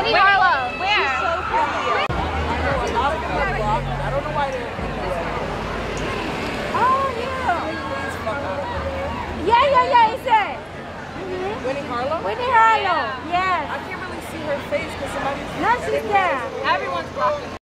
Whitney Harlow. Where? So pretty. I know a lot of them are blocked. I don't know why they're in the way. Oh, yeah. Please fuck out of the way. Yeah, it's it. Whitney Harlow? Whitney Harlow, yes. I can't really see her face because somebody's... No, she's there. Everyone's blocking.